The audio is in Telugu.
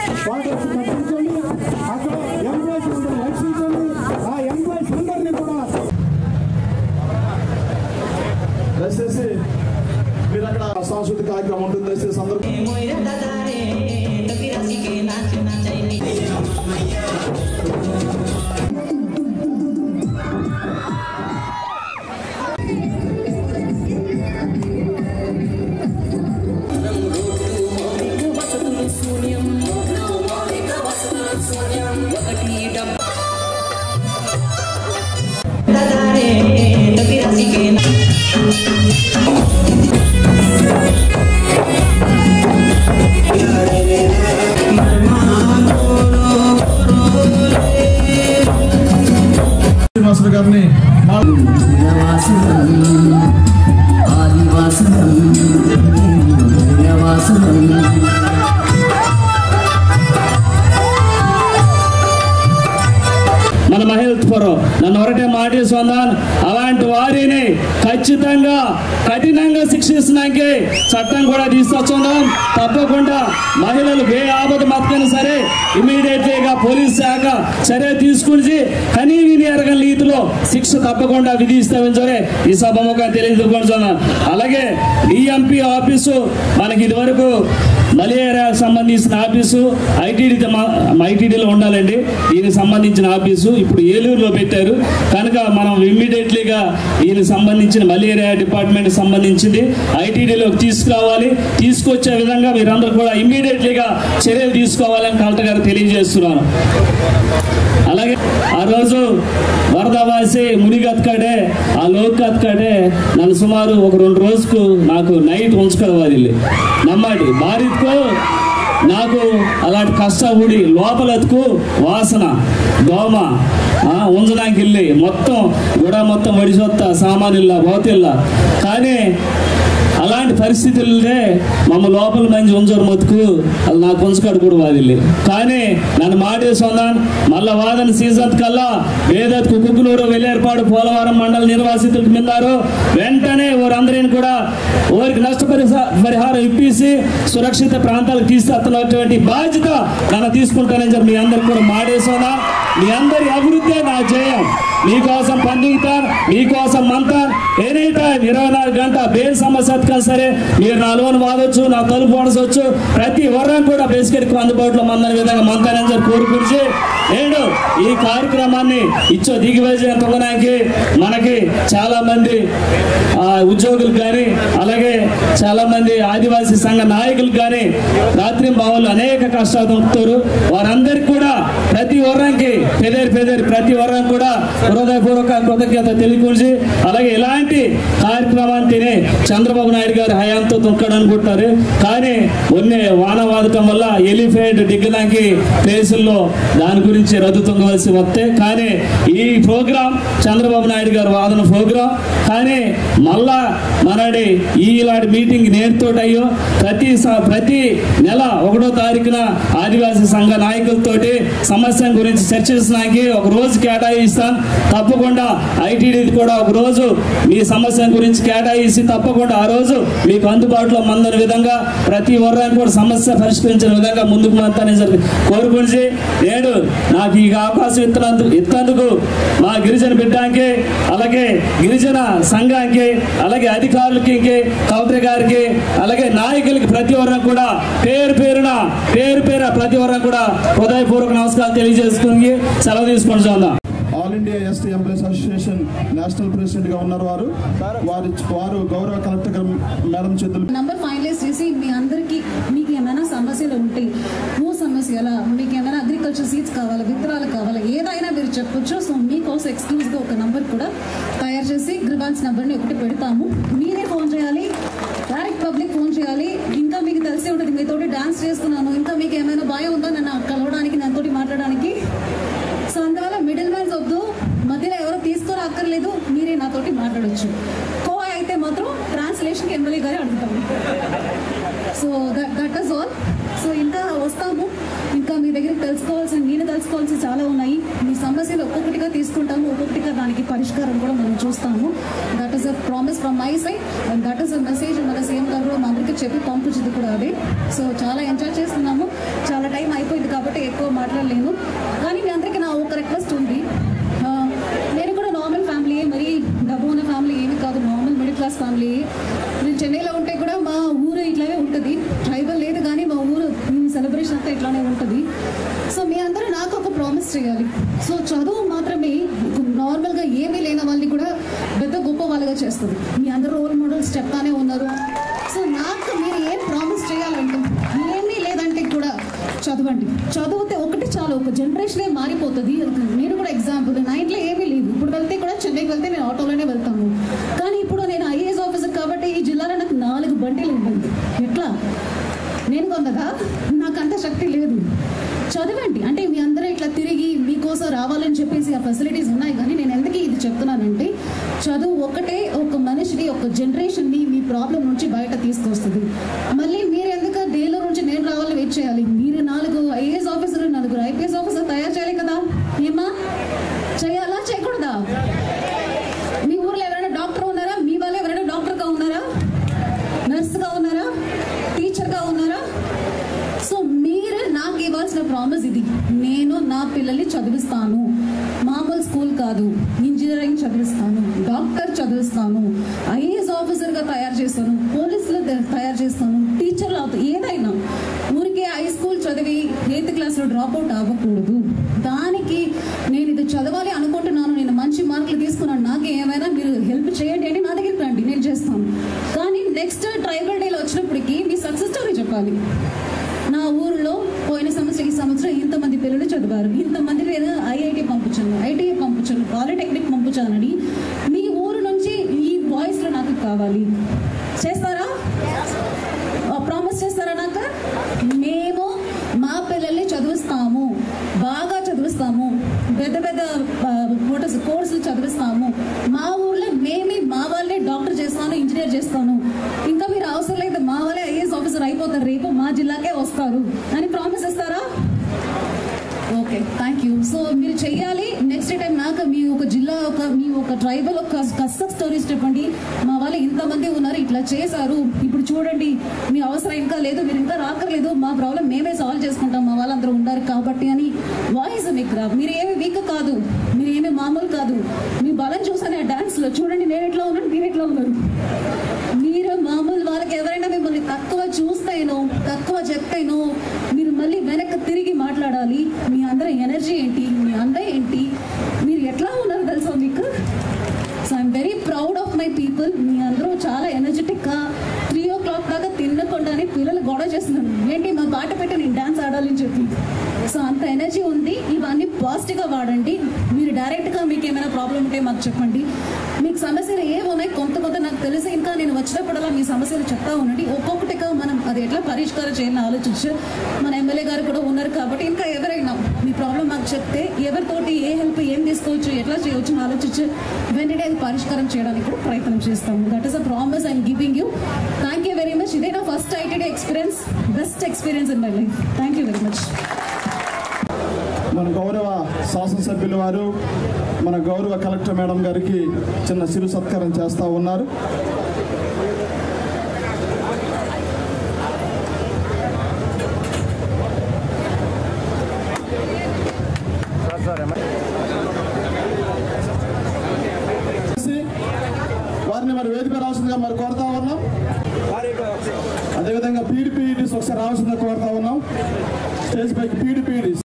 వాటర్ తప్పించండి. అక్కడ ఎంప్లాయీస్ అందరూ రక్షించండి. ఆ ఎంప్లాయీస్ అందరినీ కూడా దయచేసి మీరు అక్కడ సాంస్కృతిక కార్యక్రమం ఉంటుంది. దయచేసి అందరూ గారిని మన మహిళ ఫోరం నన్ను ఒకటే మాట సొందాన్ అలాంటి వారిని ఖచ్చితంగా కఠినంగా శిక్షిస్తున్నాకే చట్టం కూడా తీసుకొచ్చుందాం. తప్పకుండా మహిళలు ఏ ఆపద మతకైనా సరే ఇమీడియట్లీగా పోలీస్ శాఖ చర్య తీసుకుని కనీవిని ఎరగని రీతిలో శిక్ష తప్పకుండా విధిస్తామని సరే ఈ సభముఖంగా తెలియజేసుకుంటున్నాను. అలాగే డిఎంపీ ఆఫీసు మనకి ఇదివరకు మలేరియాకు సంబంధించిన ఆఫీసు ఐటీడీలో ఉండాలండి. దీనికి సంబంధించిన ఆఫీసు ఇప్పుడు ఏలూరులో పెట్టారు కనుక మనం ఇమ్మీడియట్లీగా దీనికి సంబంధించిన మలేరియా డిపార్ట్మెంట్ సంబంధించింది ఐటీడీలోకి తీసుకురావాలి. తీసుకొచ్చే విధంగా మీరందరూ కూడా ఇమ్మీడియట్లీగా చర్యలు తీసుకోవాలని కలెక్టర్ గారు తెలియజేస్తున్నాను. అలాగే ఆ రోజు వరదవాసి మునిగత్కాడే ఆ లోకత్కాడే నన్ను సుమారు ఒక 2 రోజుకు నాకు నైట్ ఉంచుకోవాలి నమ్మాటి భారీకో నాకు అలాంటి కష్టపడి లోపలెత్తుకు వాసన దోమ ఉంచడానికి వెళ్ళి మొత్తం గుడ మొత్తం వడిసొత్తా సామాన్యుల్లా భౌతిల్లా కానీ అలాంటి పరిస్థితులనే మమ్మ లోపల మంచి ఉంచరు మతుకు అది నాకు ఉంచకాడు కూడా వాదిల్లి కానీ నన్ను మాటేసుకున్నాను. మళ్ళా వాదన సీజన్ కల్లా వేదత్ కుక్కునూరు వెల్లేర్పాడు పోలవరం మండల నిర్వాసితులకు మిందారు వెంటనే వారందరిని కూడా వారికి నష్టపరిహారం ఇప్పించి సురక్షిత ప్రాంతాలకు తీసుకెళ్తున్నటువంటి బాధ్యత నన్ను తీసుకుంటానని చెప్పి మీ అందరికి కూడా మాటేసుకున్నా. మీ అందరి అభివృద్ధి నా జయం. మీకోసం పండుగుతాను, మీకోసం మంతాను. ఎనీ టైం 24 గంట బేల్ సమస్య సరే మీరు నా లోన్ వాడవచ్చు, నా తలుపు వాడవచ్చు. ప్రతి వర్రం కూడా బేసికెట్కు అందుబాటులో మందని విధంగా మంతానని చెప్పి కోరుకుని నేను ఈ కార్యక్రమాన్ని దిగ్విజయం పొందడానికి మనకి చాలా మంది ఉద్యోగులు కానీ అలాగే చాలా మంది ఆదివాసీ సంఘ నాయకులు కానీ రాత్రి బావులు అనేక కష్టాలు దొరుకుతారు. వారందరికీ కూడా ప్రతి వర్రంకి ప్రతి వర్రం కూడా హృదయపూర్వక కృతజ్ఞత తెలియకూర్చి అలాగే ఇలాంటి కార్యక్రమాన్ని తినే చంద్రబాబు నాయుడు గారి హయాంతో తొక్కడనుకుంటున్నారు కానీ మొన్నే వాన వాదకం వల్ల ఎలిఫెంట్ దిగ్గడానికి ప్లేసుల్లో దాని గురించి రద్దు తొంగవలసి వస్తే కానీ ఈ ప్రోగ్రాం చంద్రబాబు నాయుడు గారు వాదన ప్రోగ్రాం కానీ మళ్ళా మనడి ఇలాంటి మీటింగ్ నేర్తోటయ్యో ప్రతి నెల 1వ తారీఖున ఆదివాసీ సంఘ నాయకులతోటి సమస్య గురించి చర్చించడానికి ఒక రోజు కేటాయిస్తాను. తప్పకుండా ఐటీడీ కూడా ఒక రోజు మీ సమస్య గురించి కేటాయిసి తప్పకుండా ఆ రోజు మీకు అందుబాటులో మందని విధంగా ప్రతి వర్గానికి కూడా సమస్య పరిష్కరించిన విధంగా ముందుకు మంతానని కోరుకుని నేను నాకు ఈ అవకాశం ఇత్తనందుకు మా గిరిజన బిడ్డానికి అలాగే గిరిజన సంఘానికి అలాగే అధికారులకి కలెక్టర్ గారికి అలాగే నాయకులకి ప్రతి వర్గం కూడా పేరు ప్రతి వర్గం కూడా హృదయపూర్వక నమస్కారాలు తెలియజేసుకుని సెలవు తీసుకొని చూద్దాం. All India ST employees association national president గా ఉన్నారు వారు గౌరవ కలెక్టర్ మేడం చేతులు నంబర్ ఫైనలైజ్ చేసి మీ అందరికి మీకు ఏమైనా సమస్యలు ఉంటే భూ సమస్యల మీకు ఏమైనా అగ్రికల్చర్ సీడ్స్ కావాలా విత్తనాలు కావాలా ఏదైనా మీరు చెప్పొచ్చు. సో మీకోసం ఎక్స్క్లూజివ్గా ఒక నంబర్ కూడా తయారు చేసి గ్రివాన్స్ నంబర్ని ఒకటి పెడతాము. మీరే ఫోన్ చేయాలి, డైరెక్ట్ పబ్లిక్ ఫోన్ చేయాలి. ఇంకా మీకు తెలిసే ఉంటుంది మీతోటి డాన్స్ చేస్తున్నాను ఇంకా మీకు ఏమైనా భయం ఉందో నన్ను కలవడానికి నాతోటి మాట్లాడడానికి. సో అందువల్ల మిడిల్ మ్యాన్స్ వద్దు, మధ్యలో ఎవరో తీసుకొని అక్కర్లేదు, మీరే నాతోటి మాట్లాడవచ్చు. కో అయితే మాత్రం ట్రాన్స్లేషన్కి ఎమ్మెల్యే గారే అడుగుతాము. So that is all. So ఇంకా వస్తాము, ఇంకా మీ దగ్గరికి నేను తెలుసుకోవాల్సి చాలా ఉన్నాయి. మీ సమస్యలు ఒక్కొక్కటిగా తీసుకుంటాము, ఒక్కొక్కటిగా దానికి పరిష్కారం కూడా మనం చూస్తాము. That is a promise from my side and that is a message మన సీఎం గారు మా అందరికీ చెప్పి పంపించింది కూడా అదే. సో చాలా ఎంజాయ్ చేస్తున్నాము, చాలా టైం అయిపోయింది. కాబట్టి ఎక్కువ మాట్లాడలేను. కానీ మీ అందరికీ నా ఒక రిక్వెస్ట్ ఉంది. నేను కూడా నార్మల్ ఫ్యామిలీ, మరి డబ్బు ఉన్న ఫ్యామిలీ ఏమి కాదు, నార్మల్ మిడిల్ క్లాస్ ఫ్యామిలీ. నేను చెన్నైలో ఉంటే కూడా మా ఊరు ఇట్లానే ఉంటుంది, ట్రైబల్ లేదు కానీ మా ఊరు సెలబ్రేషన్ అంతా ఇట్లానే ఉంటుంది. సో మీ అందరూ నాకు ఒక ప్రామిస్ చేయాలి. సో చదువు మాత్రమే నార్మల్గా ఏమీ లేని వాళ్ళని కూడా పెద్ద గొప్ప వాళ్ళగా చేస్తుంది. మీ అందరూ రోల్ మోడల్స్ చెప్తానే ఉన్నారు. సో నాకు మీరు ఏం ప్రామిస్ చేయాలంటే, ఏమీ లేదంటే కూడా చదవండి. చదివితే ఒకటి చాలు, ఒక జనరేషనే మారిపోతుంది. నేను కూడా ఎగ్జాంపుల్, నా ఇంట్లో ఏమీ లేదు. ఇప్పుడు వెళ్తే కూడా చెన్నైకి వెళ్తే నేను ఆటోలోనే వెళ్తాను. కానీ ఇప్పుడు నేను ఐఏఎస్ ఆఫీసర్ కాబట్టి ఈ జిల్లాలో నాకు 4 బండిలు ఉంటుంది. ఎట్లా? నేను కొన్నదా? నాకు అంత శక్తి లేదు. చదవండి. అంటే మీ అందరూ ఇట్లా తిరిగి మీకోసం రావాలని చెప్పేసి ఆ ఫెసిలిటీస్ ఉన్నాయి. కానీ నేను ఎందుకు ఇది చెప్తున్నానంటే, చదువు ఒకటే ఒక మనిషిని, ఒక జనరేషన్ని మీ ప్రాబ్లం నుంచి బయట తీసుకొస్తుంది. మళ్ళీ మీరు ఎందుకు దేనిలో నుంచి నేను రావాలని వెయిట్ చేయాలి? మీరు 4 ఐఏఎస్ ఆఫీసర్, 4 ఐపీఎస్ ఆఫీసర్ తయారు చేయాలి కదా. ఏమా చేయాలా, చేయకూడదా? మీ ఊర్లో ఎవరైనా డాక్టర్ ఉన్నారా? మీ వాళ్ళు ఎవరైనా డాక్టర్గా ఉన్నారా? నర్స్గా ఉన్నారా? టీచర్గా ఉన్నారా? సో మీరు నాకు ఇవ్వాల్సిన ప్రామిస్ ఇది. నేను నా పిల్లల్ని చదివిస్తాను. మామూలు స్కూల్ కాదు, ఇంజనీరింగ్ చదివిస్తాను, డాక్టర్ చదివిస్తాను, ఐఏఎస్ ఆఫీసర్గా తయారు చేస్తాను, పోలీసులు తయారు చేస్తాను, టీచర్లు అవుతాను. ఏదైనా ఊరికే హై స్కూల్ చదివి 8th క్లాస్లో డ్రాప్అవుట్ అవ్వకూడదు. దానికి నేను ఇది చదవాలి అనుకుంటున్నాను, నేను మంచి మార్కులు తీసుకున్నాను, నాకు ఏమైనా మీరు హెల్ప్ చేయండి అని నా దగ్గరికి రండి, నేను చేస్తాను. కానీ నెక్స్ట్ ట్రైబల్ డేలో వచ్చినప్పటికీ మీ సక్సెస్ స్టోరీ చెప్పాలి. నా ఊరిలో పోయిన సంవత్సరం, ఈ సంవత్సరం ఇంతమంది పిల్లలు చదివారు, ఇంతమంది నేను ఐఐటి పంపించాను, ఐటీఐ పంపించాను, పాలిటెక్నిక్ పంపించానని మీ ఊరు నుంచి ఈ వాయిస్లో నాకు కావాలి. చేస్తారా? ప్రామిస్ చేస్తారా నాకు? మేము మా పిల్లల్ని చదివిస్తాము, బాగా చదివిస్తాము, పెద్ద పెద్ద కోర్సులు చదివిస్తాము. మా ఊర్లో మేమే మా వాళ్ళే డాక్టర్ చేస్తాను, ఇంజనీర్ చేస్తాను. ఇంకా మీరు అవసరం లేదు, మా వాళ్ళే ఐఏఎస్ ఆఫీసర్ అయిపోతారు, రేపు మా జిల్లాకే వస్తారు అని ప్రామిస్ ఇస్తారా? Okay, thank you. సో మీరు చెయ్యాలి. నెక్స్ట్ టైం నాకు మీ ఒక జిల్లా, మీ ఒక ట్రైబల్ ఒక కష్టం స్టోరీస్ చెప్పండి. మా వాళ్ళు ఇంతమంది ఉన్నారు, ఇట్లా చేశారు, ఇప్పుడు చూడండి మీ అవసరం ఇంకా లేదు, మీరు ఇంకా రాకర్లేదు, మా ప్రాబ్లం మేమే సాల్వ్ చేసుకుంటాం, మా వాళ్ళందరూ ఉన్నారు కాబట్టి అని వాయిస్ మీకు రా. మీరు ఏమి వీక్ కాదు, మీరు ఏమి మామూలు కాదు. మీ బలం చూసానే ఆ డాన్స్లో చూడండి, నేను ఎట్లా ఉన్నాను, మీరు ఎట్లా ఉన్నారు. మీరు మామూలు వాళ్ళకి ఎవరైనా మిమ్మల్ని తక్కువ చూస్తేనో, తక్కువ చెప్తేనో మీరు మళ్ళీ వెనక్కి తిరిగి మాట్లాడాలి. మీ అందరూ ఎనర్జీ ఏంటి, మీ అందం ఏంటి, మీరు ఎట్లా ఉన్నారు తెలుసా మీకు. So I'm very proud of my people. మీ అందరూ చాలా ఎనర్జెటిక్గా 3 o'clock దాకా తినకుండానే పిల్లలు గొడవ చేస్తున్నారు, ఏంటి మా పాట పెట్టి నేను డాన్స్ ఆడాలని చెప్పి. సో అంత ఎనర్జీ ఉంది. ఇవన్నీ పాజిటివ్గా వాడండి. మీరు డైరెక్ట్గా మీకు ఏమైనా ప్రాబ్లం ఉంటే మాకు చెప్పండి. మీకు సమస్యలు ఏమున్నాయి కొంత నాకు తెలిసి, ఇంకా నేను వచ్చినప్పుడల్లా మీ సమస్యలు చెప్తా ఉండండి. ఒక్కొక్కటిగా మనం అది ఎట్లా పరిష్కారం చేయాలని ఆలోచించి, మన ఎమ్మెల్యే గారు కూడా ఉన్నారు కాబట్టి ఇంకా ఎవరైనా మీ ప్రాబ్లం మాకు చెప్తే ఎవరితోటి ఏ హెల్ప్ ఏం తీసుకోవచ్చు, ఎట్లా చేయవచ్చు అని ఆలోచించి వెంటనే అది పరిష్కారం చేయడానికి కూడా ప్రయత్నం చేస్తాము. That is a promise I'm giving you. Thank you very much. ఇదే నా first ITD experience, best experience in my life. Thank you very much. మన గౌరవ శాసనసభ్యుల వారు, మన గౌరవ కలెక్టర్ మేడం గారికి చిన్న చిరు సత్కారం చేస్తూ ఉన్నారు. వారిని మరి వేదిక రావాల్సిందిగా మరి కోరుతా ఉన్నాం. అదేవిధంగా పీడిపీడీస్ ఒకసారి రావాల్సిందిగా కోరుతా ఉన్నాం. స్టేజ్ పైకి పీడిపీడీస్